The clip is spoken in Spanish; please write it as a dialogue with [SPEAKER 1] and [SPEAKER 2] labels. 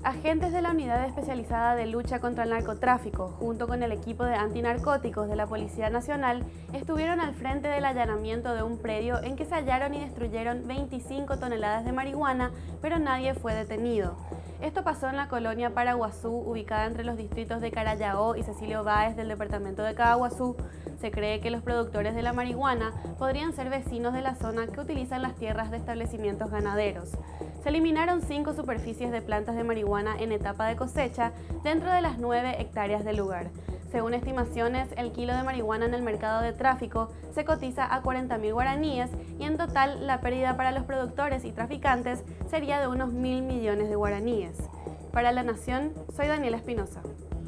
[SPEAKER 1] Agentes de la Unidad Especializada de Lucha contra el Narcotráfico, junto con el equipo de antinarcóticos de la Policía Nacional, estuvieron al frente del allanamiento de un predio en que se hallaron y destruyeron 25 toneladas de marihuana, pero nadie fue detenido. Esto pasó en la colonia Paraguazú, ubicada entre los distritos de Carallao y Cecilio Báez del departamento de Caaguazú. Se cree que los productores de la marihuana podrían ser vecinos de la zona que utilizan las tierras de establecimientos ganaderos. Se eliminaron 5 superficies de plantas de marihuana en etapa de cosecha dentro de las 9 hectáreas del lugar. Según estimaciones, el kilo de marihuana en el mercado de tráfico se cotiza a 40.000 guaraníes y en total la pérdida para los productores y traficantes sería de unos 1.000 millones de guaraníes. Para La Nación, soy Daniela Espinosa.